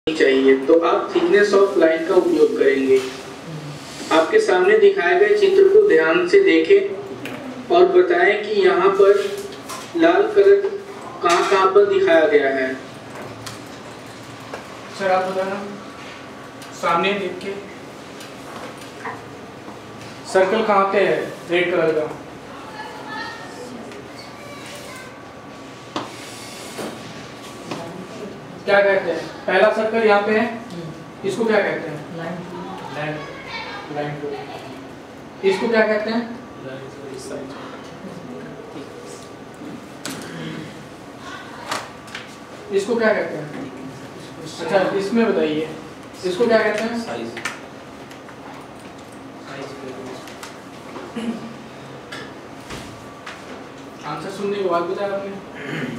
चाहिए तो आप थिकनेस ऑफ लाइन का उपयोग करेंगे। आपके सामने दिखाए गए चित्र को ध्यान से देखें और बताएं कि यहाँ पर लाल कलर कहाँ पर दिखाया गया है। सर आप बताना, सामने देख के सर्कल कहाँ पे है रेड कलर का? क्या कहते हैं? पहला सर्कल यहाँ पे है, इसको क्या कहते हैं? लाइन। इसको क्या कहते हैं? इसको क्या कहते हैं? अच्छा, इसमें बताइए, इसको क्या कहते हैं? साइज। आंसर सुनने के बाद बताया आपने।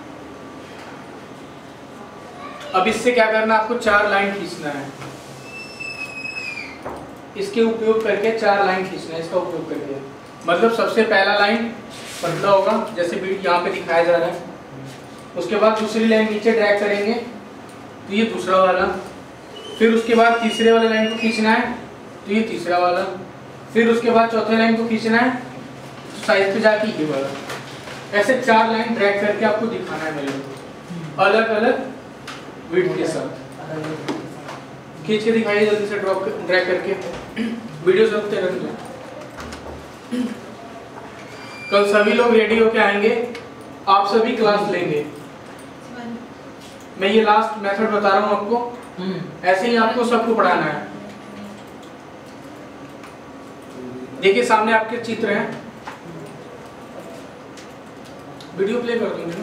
अब इससे क्या करना, आपको 4 लाइन खींचना है। इसके उपयोग करके 4 लाइन खींचना है, इसका उपयोग करके। मतलब सबसे पहला लाइन पतला होगा, जैसे यहाँ पे दिखाया जा रहा है। उसके बाद दूसरी लाइन नीचे ड्रैग करेंगे तो ये दूसरा वाला। फिर उसके बाद तीसरे वाले लाइन को खींचना है तो ये तीसरा वाला। फिर उसके बाद चौथे लाइन को खींचना है तो साइज पे जाके ये वाला। ऐसे 4 लाइन ड्रैग करके आपको दिखाना है मेरे को, अलग अलग विड्थ के साथ। खींच के दिखाइए जल्दी से, ड्रैग करके। वीडियो रखते रहते। कल सभी लोग रेडी होके आएंगे, आप सभी क्लास लेंगे। मैं ये लास्ट मेथड बता रहा हूँ आपको, ऐसे ही आपको सबको पढ़ाना है। देखिए सामने आपके चित्र हैं, वीडियो प्ले कर दूंगी।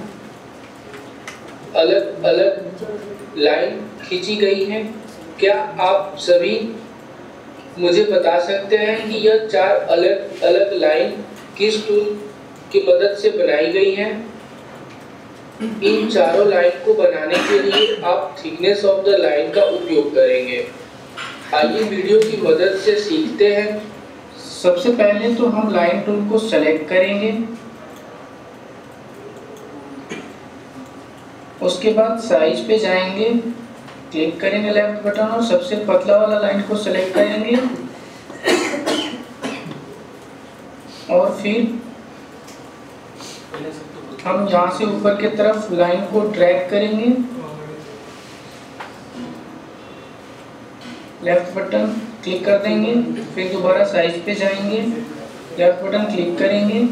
अलग अलग लाइन खींची गई है। क्या आप सभी मुझे बता सकते हैं कि यह 4 अलग अलग लाइन किस टूल की मदद से बनाई गई है? इन चारों लाइन को बनाने के लिए आप थिकनेस ऑफ द लाइन का उपयोग करेंगे। आइए वीडियो की मदद से सीखते हैं। सबसे पहले तो हम लाइन टूल को सेलेक्ट करेंगे, उसके बाद साइज पे जाएंगे, क्लिक करेंगे लेफ्ट बटन और सबसे पतला वाला लाइन को सेलेक्ट करेंगे और फिर हम यहाँ से ऊपर की तरफ लाइन को ड्रैग करेंगे। लेफ्ट बटन क्लिक कर देंगे, फिर दोबारा साइज पे जाएंगे, लेफ्ट बटन क्लिक करेंगे,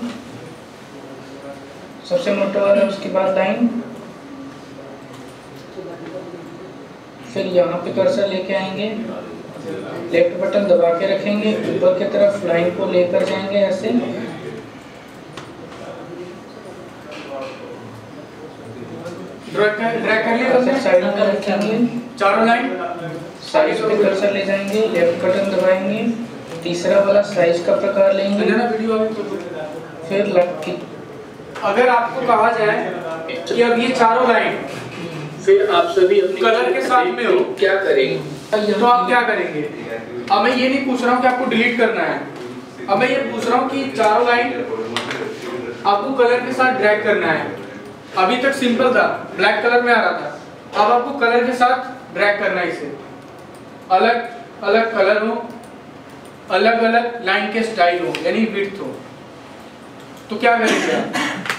सबसे मोटा वाला, उसके बाद लाइन, फिर यहाँ पे कर्सर लेके आएंगे, लेफ्ट बटन दबा के रखेंगे, ऊपर की तरफ लाइन को लेकर जाएंगे ऐसे। ड्रैग कर लिया, साइड में रखेंगे, चारों लाइन साइज पे कर्सर ले जाएंगे, लेफ्ट बटन दबाएंगे, तीसरा वाला साइज का प्रकार लेंगे, फिर अगर आपको कहा जाए कि अब ये चारों लाइन फिर आप सभी अपने कलर के साथ में हो, क्या करेंगे? तो आप क्या करेंगे? अब मैं ये नहीं पूछ रहा हूँ कि आपको डिलीट करना है, अब मैं ये पूछ रहा हूँ कि चारों लाइन आपको कलर के साथ ड्रैग करना है। अभी तक सिंपल था, ब्लैक कलर में आ रहा था, अब आपको कलर के साथ ड्रैग करना है। इसे अलग अलग कलर हो, अलग अलग लाइन के स्टाइल हो, यानी विड्थ हो, तो क्या करेंगे आप?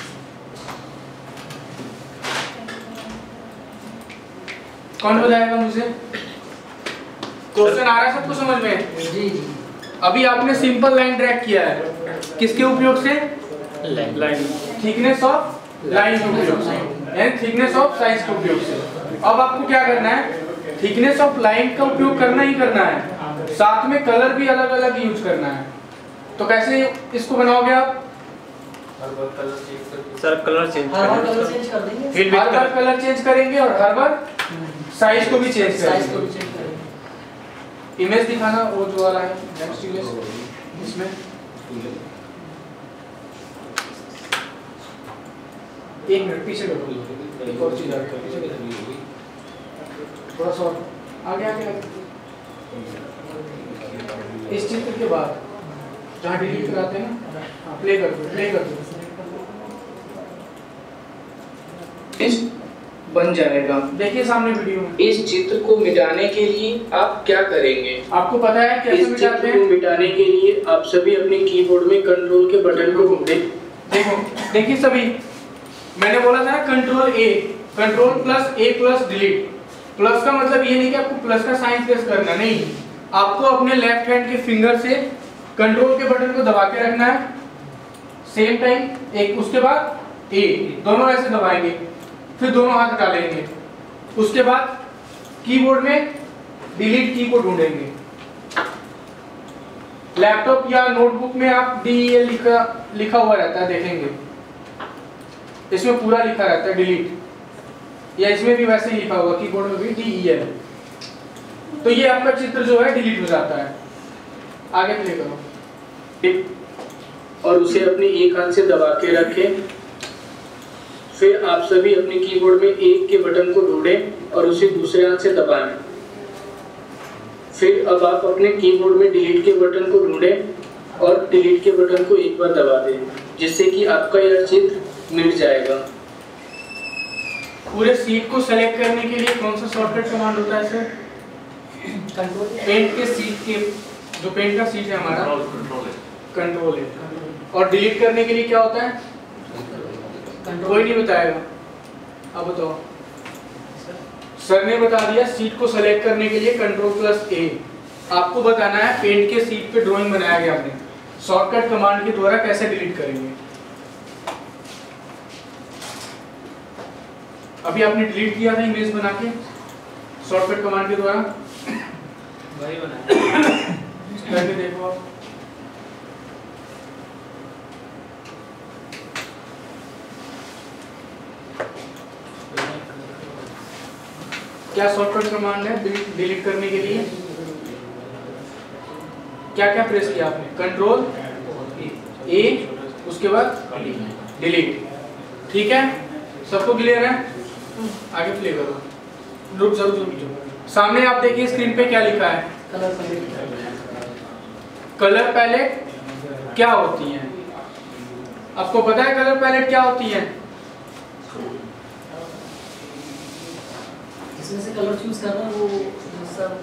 कौन बताएगा मुझे? क्वेश्चन आ रहा है सबको समझ में? जी। अभी आपने सिंपल लाइन ड्रैग किया है, किसके उपयोग से? लाइन। थिकनेस ऑफ लाइन के उपयोग से, यानी थिकनेस ऑफ साइज के उपयोग से। अब आपको क्या करना है? थिकनेस ऑफ लाइन का उपयोग करना ही करना है, साथ में कलर भी अलग अलग यूज करना है। तो कैसे इसको बनाओगे आप? सर कलर चेंज कर देंगे, हर बार कलर चेंज करेंगे और हर बार साइज को भी चेंज करेंगे। इमेज दिखाना, वो जो वाला है नेक्स्ट इमेज, इसमें एक मिनट पीछे करो, एक और चीज थोड़ा सा आगे आगे। इस चित्र के बाद जहाँ डिलीट कराते हैं ना, प्ले कर दो। बन जाएगा। देखिए सामने वीडियो में। इस चित्र को मिटाने के लिए आप क्या करेंगे? आपको पता है कैसे इस मिटाते चित्र हैं? को मिटाने के लिए आप सभी अपने कीबोर्ड में कंट्रोल के बटन को ढूंढें। देखो, देखिए सभी, मैंने बोला था ना control A, control plus A plus delete. Plus का मतलब ये नहीं कि आपको प्लस का साइन प्रेस करना, नहीं, आपको अपने लेफ्ट हैंड के फिंगर से कंट्रोल के बटन को दबा के रखना है सेम टाइम एक, उसके बाद ए, दोनों ऐसे दबाएंगे, फिर दोनों हाथ डालेंगे, उसके बाद कीबोर्ड में डिलीट की को ढूंढेंगे। लैपटॉप या नोटबुक में आप DEL लिखा हुआ रहता है, देखेंगे इसमें पूरा लिखा रहता है डिलीट, या इसमें भी वैसे ही लिखा होगा कीबोर्ड में भी DEL। तो ये आपका चित्र जो है डिलीट हो जाता है। आगे प्ले करो और उसे अपने एक हाथ से दबा के रखें। फिर आप सभी अपने कीबोर्ड में एक के बटन को ढूंढें और उसे दूसरे हाथ से दबाएं। फिर अब आप अपने कीबोर्ड में डिलीट के बटन को ढूंढें और डिलीट के बटन को एक बार दबा दें, जिससे कि आपका यह चित्र मिट जाएगा। पूरे सीट को सेलेक्ट करने के लिए कौन सा शॉर्टकट कमांड होता है सर? पेंट के सीट के, जो पेंट का सीट है हमारा कंट्रोल है। और डिलीट करने के लिए क्या होता है? कोई नहीं बताएगा, अब बताओ। सर ने बता दिया, सीट को सेलेक्ट करने के लिए कंट्रोल प्लस ए। आपको बताना है पेंट के सीट पे ड्राइंग बनाया गया आपने, शॉर्टकट कमांड के द्वारा कैसे डिलीट करेंगे। अभी आपने डिलीट किया था इमेज बना के शॉर्टकट कमांड के द्वारा, वही बनाया करके देखो आप। क्या शॉर्टकट कमांड है डिलीट करने के लिए? क्या क्या प्रेस किया आपने? कंट्रोल ए, उसके बाद डिलीट। ठीक है, सबको क्लियर है? आगे प्ले करो। रुक जाओ। सामने आप देखिए स्क्रीन पे क्या लिखा है? कलर पैलेट क्या होती है? आपको पता है कलर पैलेट क्या होती है? इसमें से कलर चूज करना, वो सब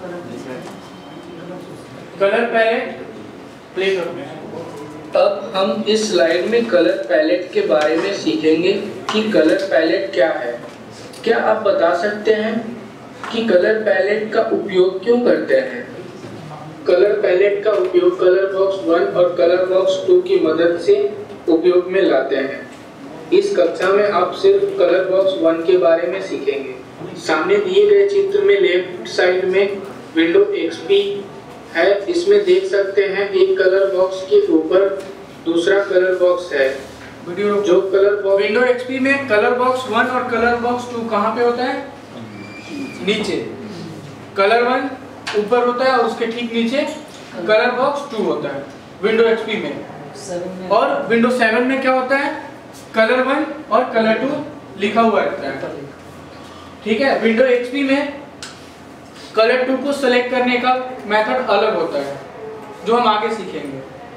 कलर पैलेट प्ले करो। अब हम इस स्लाइड में कलर पैलेट के बारे में सीखेंगे कि कलर पैलेट क्या है। क्या आप बता सकते हैं कि कलर पैलेट का उपयोग क्यों करते हैं? कलर पैलेट का उपयोग कलर बॉक्स 1 और कलर बॉक्स 2 की मदद से उपयोग में लाते हैं। इस कक्षा में आप सिर्फ कलर बॉक्स 1 के बारे में सीखेंगे। सामने दिए गए चित्र में लेफ्ट साइड में विंडो XP है। इसमें देख सकते हैं एक कलर बॉक्स के ऊपर दूसरा कलर बॉक्स है। जो कलर बॉक्स विंडो XP में कलर बॉक्स 1 और कलर बॉक्स 2 कहाँ पे होता है? नीचे। कलर 1 ऊपर होता है और उसके ठीक नीचे कलर बॉक्स 2 होता है विंडो XP में। और विंडो 7 में क्या होता है? कलर 1 और कलर 2 लिखा हुआ रहता है। ठीक है, विंडो XP में कलर 2 को सेलेक्ट करने का मेथड अलग होता है, जो हम आगे सीखेंगे।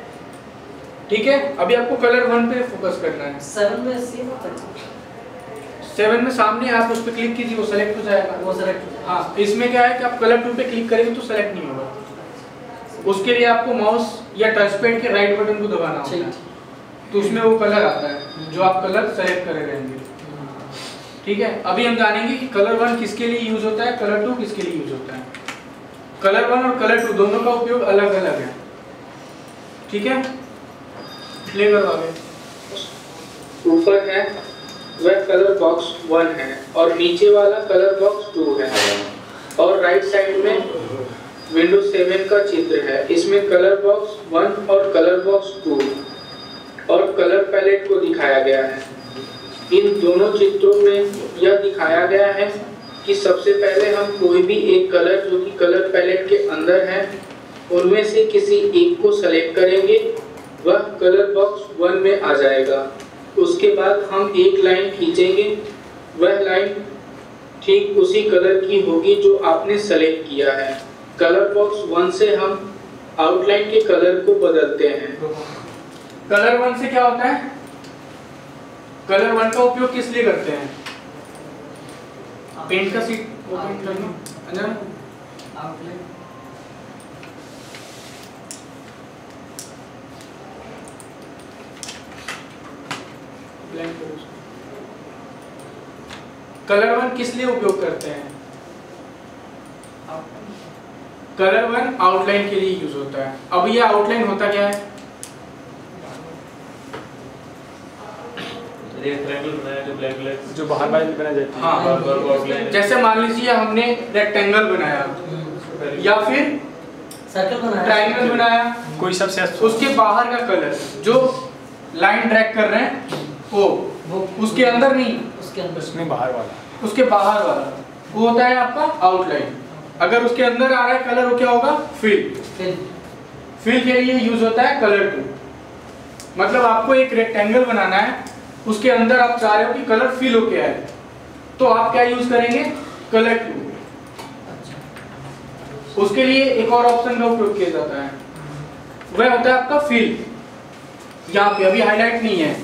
ठीक है, अभी आपको कलर 1 पे फोकस करना है। 7 में सेम होता है। 7 में सामने आप उस पर क्लिक कीजिए, वो सेलेक्ट हो जाएगा। वो सेलेक्ट, हाँ, इसमें क्या है कि आप कलर 2 पे क्लिक करेंगे तो सेलेक्ट नहीं होगा। उसके लिए आपको माउस या टच पैड के राइट बटन को दबाना होता है, तो उसमें वो कलर आता है जो आप कलर सेलेक्ट करे रहेंगे। ठीक है, अभी हम जानेंगे कि कलर 1 किसके लिए यूज होता है, कलर 2 किसके लिए यूज होता है। कलर 1 और कलर 2 दोनों का उपयोग अलग अलग है। ठीक है, प्ले करो आगे। ऊपर है वह कलर बॉक्स 1 है और नीचे वाला कलर बॉक्स 2 है, और राइट साइड में विंडो 7 का चित्र है। इसमें कलर बॉक्स 1 और कलर बॉक्स 2 और कलर पैलेट को दिखाया गया है। इन दोनों चित्रों में यह दिखाया गया है कि सबसे पहले हम कोई भी एक कलर जो कि कलर पैलेट के अंदर है उनमें से किसी एक को सेलेक्ट करेंगे, वह कलर बॉक्स 1 में आ जाएगा। उसके बाद हम एक लाइन खींचेंगे, वह लाइन ठीक उसी कलर की होगी जो आपने सेलेक्ट किया है। कलर बॉक्स 1 से हम आउटलाइन के कलर को बदलते हैं। कलर 1 से क्या होता है? कलर 1 का उपयोग किस लिए करते हैं? पेंट का सीट ओपन कर लो अंदर। आउटलाइन ब्लैंक करो उसको। कलर वन किस लिए उपयोग करते हैं? कलर वन आउटलाइन के लिए यूज होता है। अब ये आउटलाइन होता क्या है? जो बाहर बनाया जाता है। हाँ, जैसे मान लीजिए हमने रेक्टेंगल बनाया या फिर सर्कल ट्रायंगल बनाया, कोई सबसे उसके बाहर का कलर जो लाइन ड्रैग कर रहे हैं वो उसके अंदर नहीं, उसके अंदर उसमें बाहर वाला उसके बाहर वाला वो होता है आपका आउटलाइन। अगर उसके अंदर आ रहा है कलर वो क्या होगा? फिल। फिल के लिए यूज होता है कलर टू। मतलब आपको एक रेक्टेंगल बनाना है, उसके अंदर आप चाह रहे हो कि कलर फिल होके आए, तो आप क्या यूज करेंगे? Colour two. उसके लिए एक और ऑप्शन का उपयोग किया जाता है, वह होता है आपका फिल। यहाँ पे अभी हाईलाइट नहीं है,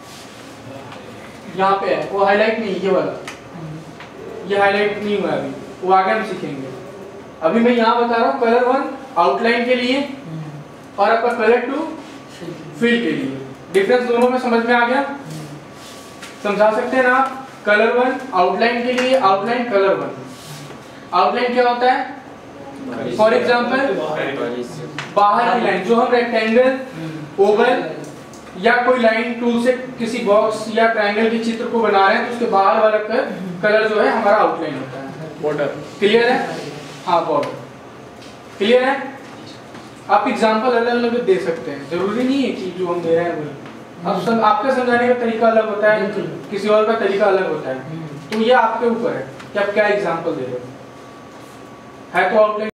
यहाँ पे है वो हाईलाइट नहीं, ये वाला ये हाईलाइट नहीं हुआ अभी, वो आगे हम सीखेंगे। अभी मैं यहाँ बता रहा हूँ कलर वन आउटलाइन के लिए और आपका कलर टू फिल के लिए। डिफरेंस दोनों में समझ में आ गया? समझा सकते हैं ना आप? कलर वन आउटलाइन के लिए, आउटलाइन कलर वन। आउटलाइन क्या होता है? फॉर एग्जांपल बाहर की लाइन जो हम रेक्टेंगल, ओवल या कोई लाइन टूल से किसी बॉक्स या ट्रायंगल के चित्र को बना रहे हैं, तो उसके बाहर वाला कलर जो है हमारा आउटलाइन होता है। बॉर्डर। क्लियर है? हाँ, बॉर्डर। क्लियर है? आप एग्जांपल अलग अलग दे सकते हैं, जरूरी नहीं है कि जो हम दे रहे हैं वही। अब सब आपका समझाने का तरीका अलग होता है, किसी और का तरीका अलग होता है, तो ये आपके ऊपर है कि आप क्या एग्जांपल दे रहे हो। है तो आउटलाइन